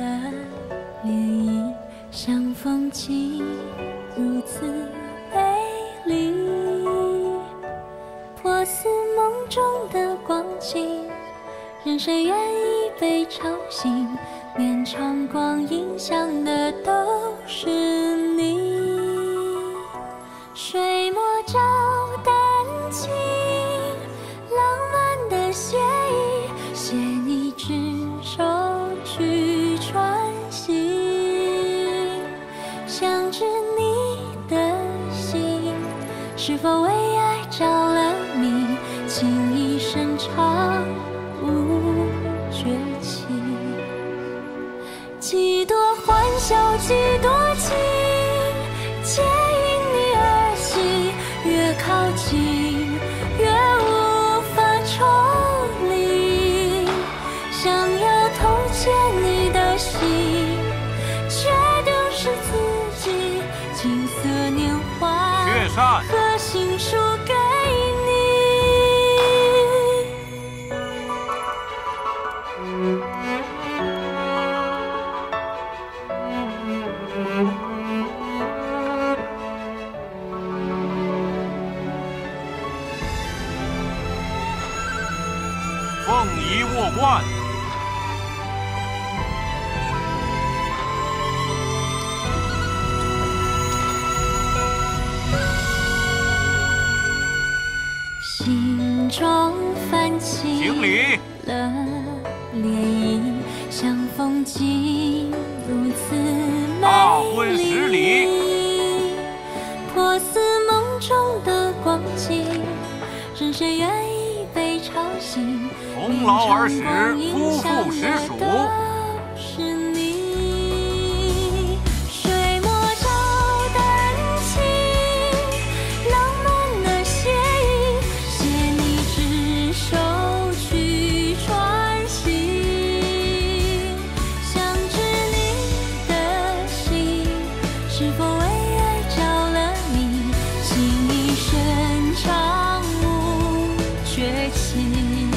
了涟漪，像风景如此美丽。破似梦中的光景，任谁愿意被吵醒？绵长光阴想的都是你。水墨照丹青，浪漫的写意，写你执手去穿行。想知你的心是否为爱着了迷，情意深长无绝期。几多欢笑几多情，皆因你而起，越靠近越无法抽离。想要偷窃你的心，却丢失自己。金色年华和心书给你。 凤仪卧冠， 心中泛起行礼了涟漪，像风景如此大美婚十丽。 礼， 破似梦中的光景，任谁愿意被吵醒？ 从老而始，夫妇实属。 是你。水墨照丹青，浪漫的写意，写你执手去穿行。想知你的心是否为爱着了迷，情意深长无绝期。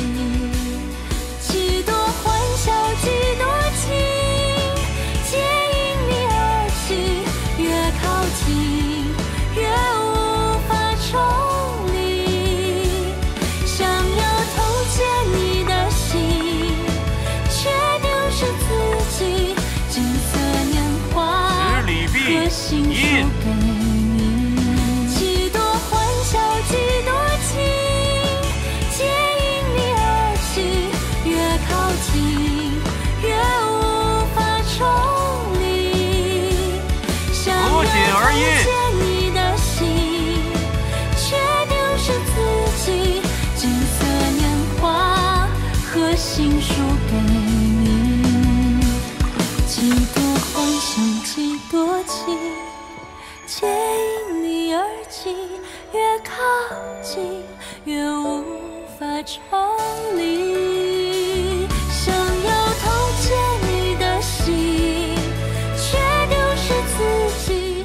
几多欢笑几多情，皆因你而起，越靠近越无法抽离。想要偷窃你的心，却丢失自己。金色年华十礼毕， 和心书给你。几多欢笑几多情，皆因你而起，越靠近越无法抽离。想要合锦而偷印窃你的心，却丢失自己。金色年华和心书给你。几多欢笑几多情，皆因你而起，越靠近越无法抽离。想要偷窃你的心，却丢失自己。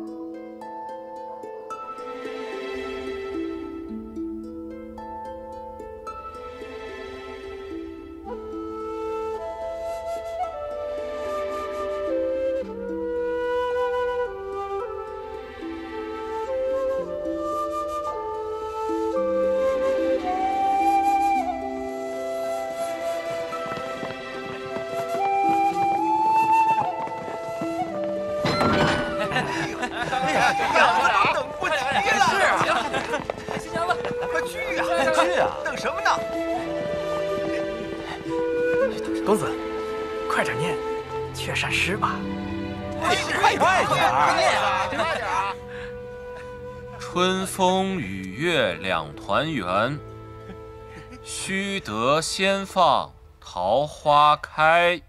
等不及了！是啊，新娘子，快去呀！去啊！等什么呢？ 公子，快点念《却善诗》吧。 快点啊！快点啊！ 春风与月两团圆，须得先放桃花开。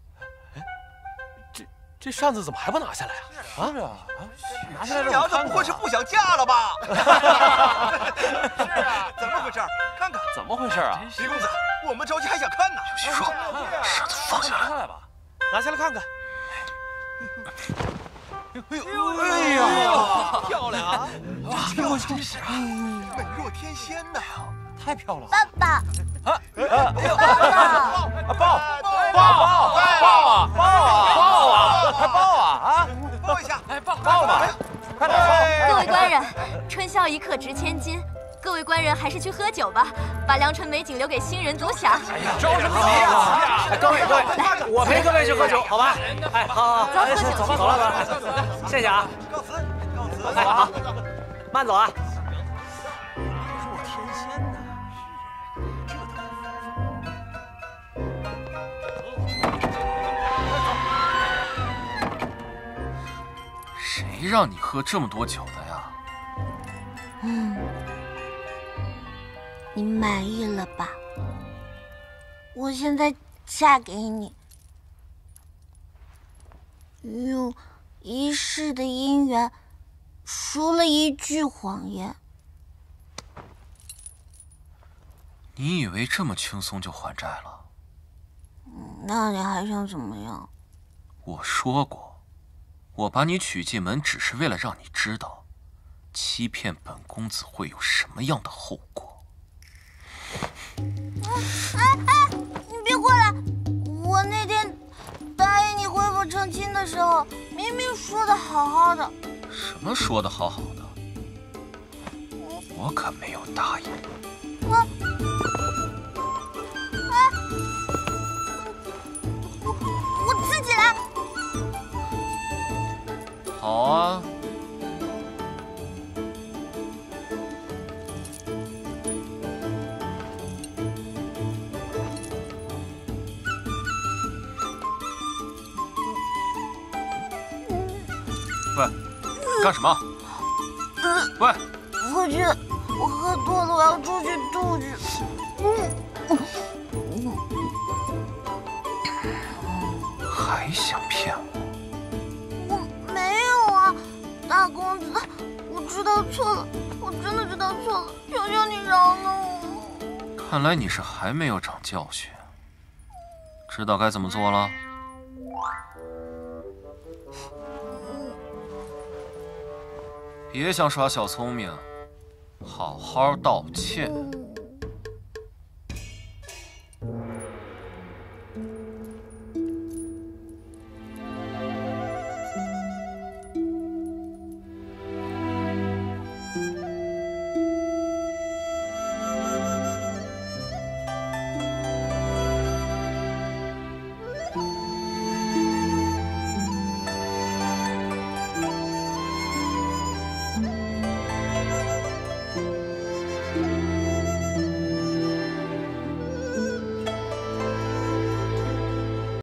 这扇子怎么还不拿下来啊？ 是啊，拿下来让我看看。新娘子不会是不想嫁了吧？是啊，怎么回事？看看。 怎么回事啊？ 李公子，我们着急还想看呢。 有说，扇子放下来吧，拿下来看看。 哎呀，漂亮啊！ 真是啊， 美若天仙呐， 太漂亮了。 爸爸， 啊！抱啊！抱啊！抱啊！ 快点跑！ 各位官人，春宵一刻值千金，各位官人还是去喝酒吧，把良辰美景留给新人独享。 哎呀，着什么急呀？各位，来，我陪各位去喝酒，好吧？哎，好， 走喝酒去。 走了，谢谢啊。 告辞，告辞。 哎，好，慢走啊。 若天仙呢？ 谁让你喝这么多酒的呀？ 你满意了吧？我现在嫁给你，用一世的姻缘赎了一句谎言。 你以为这么轻松就还债了？ 那你还想怎么样？ 我说过，我把你娶进门只是为了让你知道，欺骗本公子会有什么样的后果。 你别过来！我那天答应你恢复成亲的时候，明明说的好好的。 什么说的好好的？我可没有答应。 我自己来。 好啊。喂，干什么？喂， 夫君，我喝多了，我要出去吐去。 还想骗我？ 我没有啊，大公子，我知道错了，我真的知道错了，求求你饶了我。 看来你是还没有长教训，知道该怎么做了？别想耍小聪明，好好道歉。